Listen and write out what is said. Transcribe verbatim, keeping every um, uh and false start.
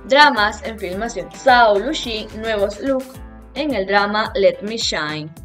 Dramas en filmación. Sao Lushi, nuevos look en el drama Let Me Shine.